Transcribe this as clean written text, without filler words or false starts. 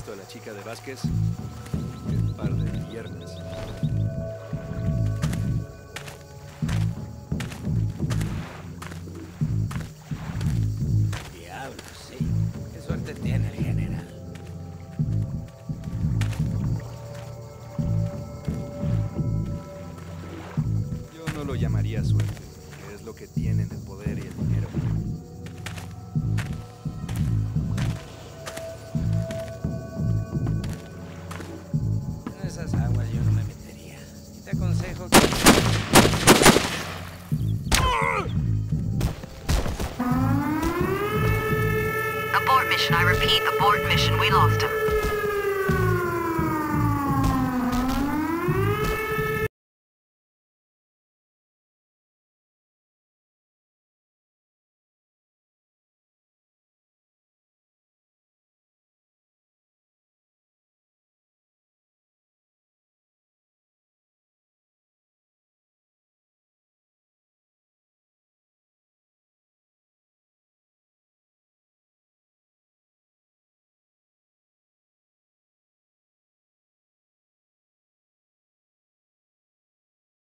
visto a la chica de Vázquez? Qué par de piernas. Diablo, sí. Qué suerte tiene el general. Yo no lo llamaría suerte, porque es lo que tienen el poder y el dinero. En esas aguas yo no me metería. Y te aconsejo que... Abort mission, I repeat, abort mission. We lost him.